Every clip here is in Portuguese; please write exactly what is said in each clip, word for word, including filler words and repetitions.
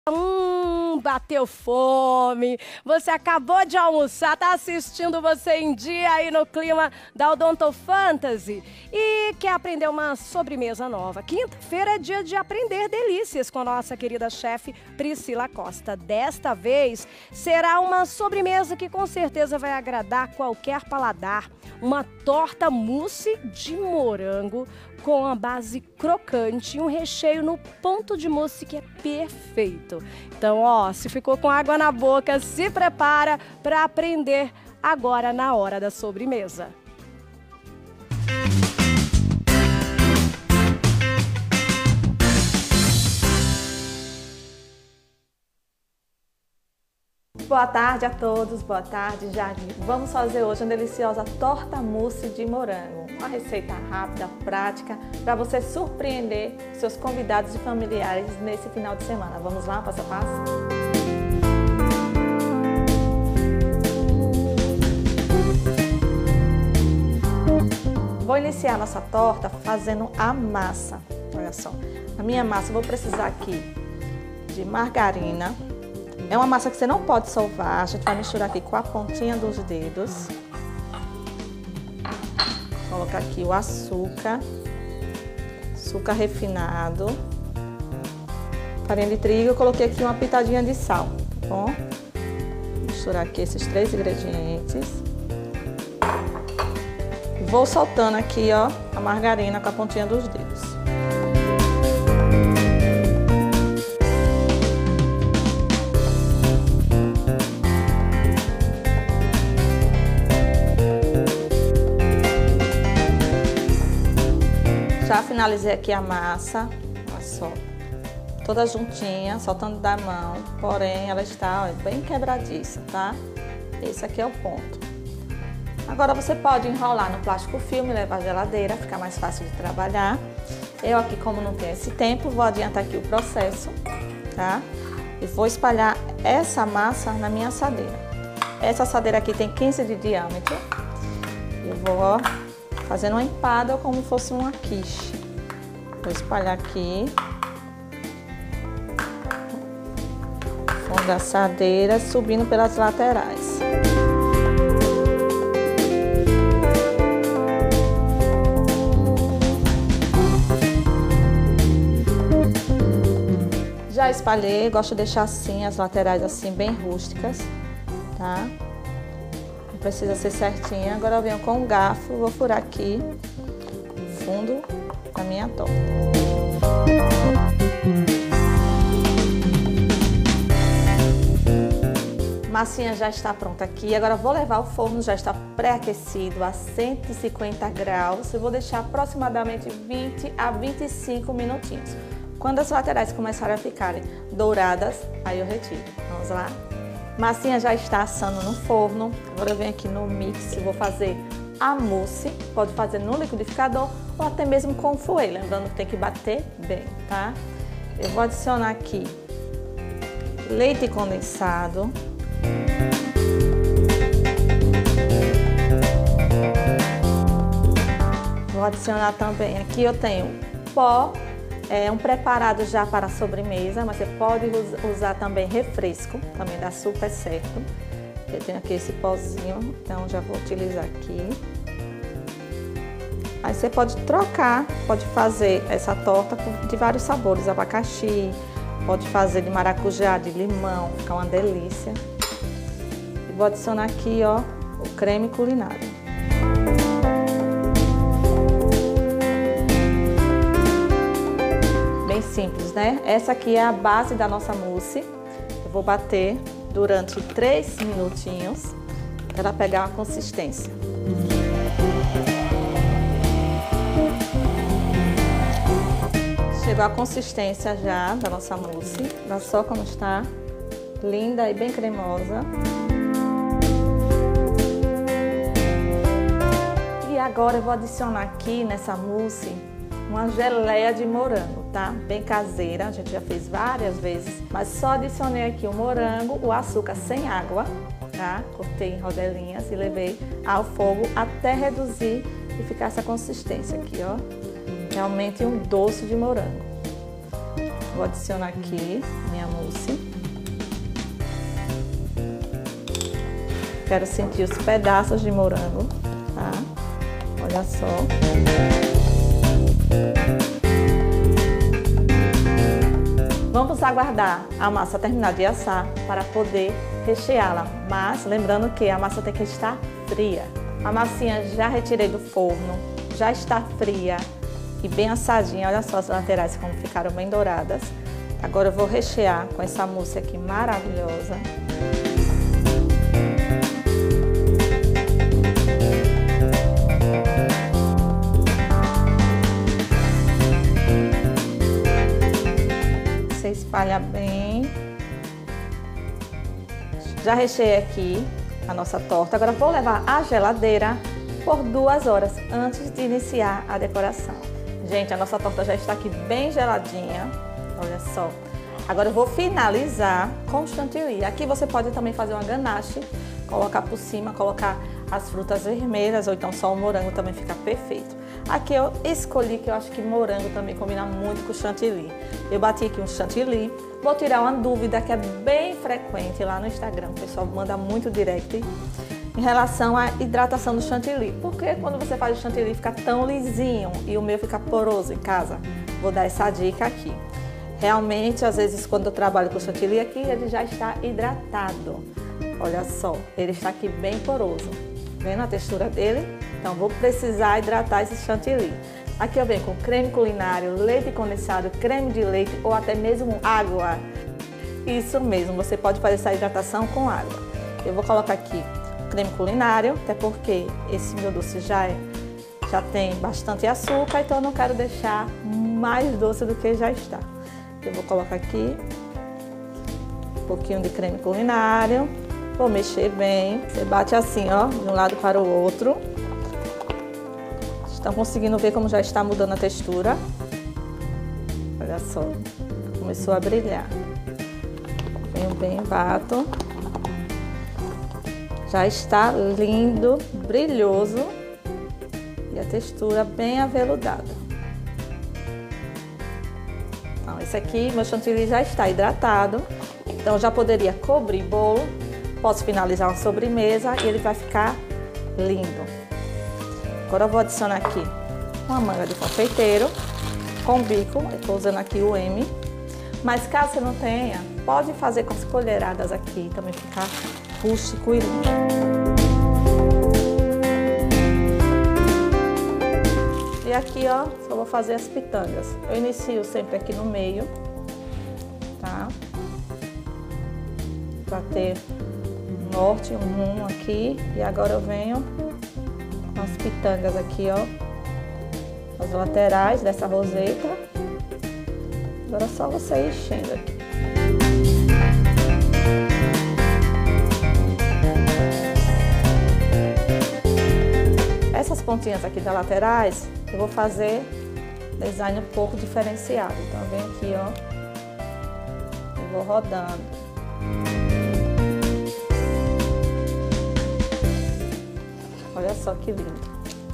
Hum, bateu fome, você acabou de almoçar, tá assistindo Você em Dia aí no clima da Odonto Fantasy e quer aprender uma sobremesa nova. Quinta-feira é dia de aprender delícias com a nossa querida chefe Priscila Costa. Desta vez será uma sobremesa que com certeza vai agradar qualquer paladar. Uma torta mousse de morango com a base crocante e um recheio no ponto de mousse que é perfeito. Então, ó, se ficou com água na boca, se prepara para aprender agora na hora da sobremesa. Boa tarde a todos, boa tarde, Jardim. Vamos fazer hoje uma deliciosa torta mousse de morango. Uma receita rápida, prática, para você surpreender seus convidados e familiares nesse final de semana. Vamos lá, passo a passo? Vou iniciar nossa torta fazendo a massa. Olha só, a minha massa eu vou precisar aqui de margarina. É uma massa que você não pode sovar, a gente vai misturar aqui com a pontinha dos dedos. Vou colocar aqui o açúcar, açúcar refinado, farinha de trigo, eu coloquei aqui uma pitadinha de sal, tá bom? Vou misturar aqui esses três ingredientes. Vou soltando aqui, ó, a margarina com a pontinha dos dedos. Já finalizei aqui a massa, olha só, toda juntinha, soltando da mão, porém ela está ó, bem quebradiça, tá? Esse aqui é o ponto. Agora você pode enrolar no plástico filme, levar à geladeira, fica mais fácil de trabalhar. Eu aqui, como não tenho esse tempo, vou adiantar aqui o processo, tá? E vou espalhar essa massa na minha assadeira. Essa assadeira aqui tem quinze de diâmetro. Eu vou, ó, fazendo uma empada como fosse uma quiche. Vou espalhar aqui. Fundo da assadeira, subindo pelas laterais. Já espalhei, gosto de deixar assim, as laterais assim, bem rústicas, tá? Precisa ser certinha. Agora eu venho com um garfo, vou furar aqui o fundo da minha torta. Massinha já está pronta aqui. Agora eu vou levar ao forno, já está pré-aquecido a cento e cinquenta graus. Eu vou deixar aproximadamente vinte a vinte e cinco minutinhos. Quando as laterais começarem a ficarem douradas, aí eu retiro. Vamos lá? Massinha já está assando no forno. Agora eu venho aqui no mix, vou fazer a mousse. Pode fazer no liquidificador ou até mesmo com o fouet. Lembrando que tem que bater bem, tá? Eu vou adicionar aqui leite condensado. Vou adicionar também, aqui eu tenho pó. É um preparado já para a sobremesa, mas você pode usar também refresco, também dá super certo. Eu tenho aqui esse pozinho, então já vou utilizar aqui. Aí você pode trocar, pode fazer essa torta de vários sabores, abacaxi, pode fazer de maracujá, de limão, fica uma delícia. E vou adicionar aqui, ó, o creme culinário. Simples, né? Essa aqui é a base da nossa mousse. Eu vou bater durante três minutinhos para ela pegar uma consistência. Chegou a consistência já da nossa mousse. Olha só como está linda e bem cremosa. E agora eu vou adicionar aqui nessa mousse uma geleia de morango, tá? Bem caseira, a gente já fez várias vezes, mas só adicionei aqui o morango, o açúcar sem água, tá? Cortei em rodelinhas e levei ao fogo até reduzir e ficar essa consistência aqui, ó. Realmente um doce de morango. Vou adicionar aqui minha mousse. doce. Quero sentir os pedaços de morango, tá? Olha só. Vamos aguardar a massa terminar de assar para poder recheá-la, mas lembrando que a massa tem que estar fria. A massinha já retirei do forno, já está fria e bem assadinha. Olha só as laterais como ficaram bem douradas. Agora eu vou rechear com essa mousse aqui maravilhosa. Você espalha bem. Já recheei aqui a nossa torta. Agora vou levar à geladeira por duas horas antes de iniciar a decoração. Gente, a nossa torta já está aqui bem geladinha. Olha só. Agora eu vou finalizar com chantilly. Aqui você pode também fazer uma ganache, colocar por cima, colocar as frutas vermelhas ou então só o morango também fica perfeito. Aqui eu escolhi que eu acho que morango também combina muito com chantilly. Eu bati aqui um chantilly. Vou tirar uma dúvida que é bem frequente lá no Instagram, o pessoal manda muito direct em relação à hidratação do chantilly. Porque quando você faz o chantilly fica tão lisinho e o meu fica poroso em casa? Vou dar essa dica aqui. Realmente, às vezes, quando eu trabalho com chantilly aqui, ele já está hidratado. Olha só, ele está aqui bem poroso. Vendo a textura dele? Então, vou precisar hidratar esse chantilly. Aqui eu venho com creme culinário, leite condensado, creme de leite ou até mesmo água. Isso mesmo, você pode fazer essa hidratação com água. Eu vou colocar aqui creme culinário, até porque esse meu doce já, é, já tem bastante açúcar, então eu não quero deixar mais doce do que já está. Eu vou colocar aqui um pouquinho de creme culinário, vou mexer bem. Você bate assim, ó, de um lado para o outro. Estão conseguindo ver como já está mudando a textura? Olha só, começou a brilhar. Venho bem, bato. Já está lindo, brilhoso e a textura bem aveludada. Então, esse aqui, meu chantilly já está hidratado, então já poderia cobrir bolo. Posso finalizar uma sobremesa e ele vai ficar lindo. Agora eu vou adicionar aqui uma manga de confeiteiro com bico, eu estou usando aqui o M. Mas caso você não tenha, pode fazer com as colheradas aqui, também ficar rústico e lindo. E aqui, ó, só vou fazer as pitangas. Eu inicio sempre aqui no meio, tá? Pra ter um norte, um rumo aqui. E agora eu venho com as pitangas aqui, ó, as laterais dessa roseta. Agora é só você ir enchendo aqui. Essas pontinhas aqui das laterais, eu vou fazer design um pouco diferenciado. Então, eu venho aqui, ó, e vou rodando. Olha só que lindo.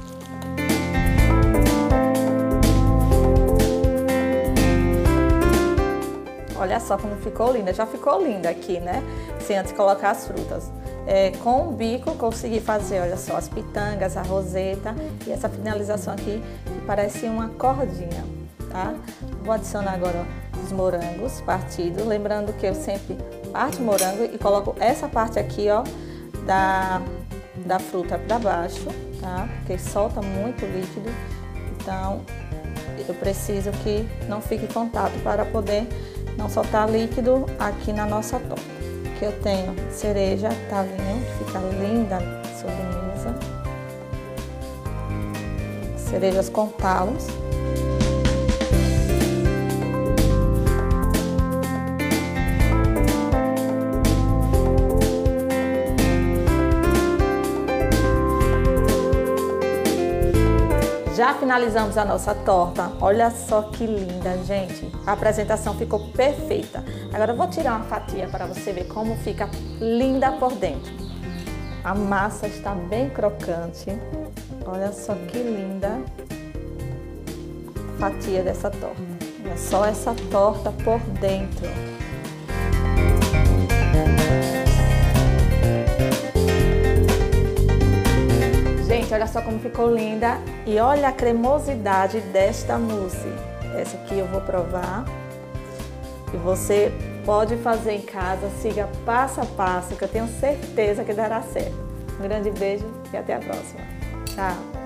Olha só como ficou linda. Já ficou linda aqui, né? Sem antes colocar as frutas. É, com o bico consegui fazer, olha só, as pitangas, a roseta e essa finalização aqui que parece uma cordinha, tá? Vou adicionar agora ó, os morangos partidos. Lembrando que eu sempre parto o morango e coloco essa parte aqui, ó, da, da fruta para baixo, tá? Porque solta muito líquido. Então, eu preciso que não fique contato para poder não soltar líquido aqui na nossa torta. Aqui eu tenho cereja, talinho, que fica linda a sobremesa. Cerejas com talos. Já finalizamos a nossa torta. Olha só que linda, gente. A apresentação ficou perfeita. Agora eu vou tirar uma fatia para você ver como fica linda por dentro. A massa está bem crocante. Olha só que linda fatia dessa torta. Olha só essa torta por dentro. só como ficou linda. E olha a cremosidade desta mousse. Essa aqui eu vou provar. E você pode fazer em casa, siga passo a passo, que eu tenho certeza que dará certo. Um grande beijo e até a próxima. Tchau!